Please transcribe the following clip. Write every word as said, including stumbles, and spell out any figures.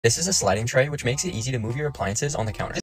This is a sliding tray which makes it easy to move your appliances on the counter.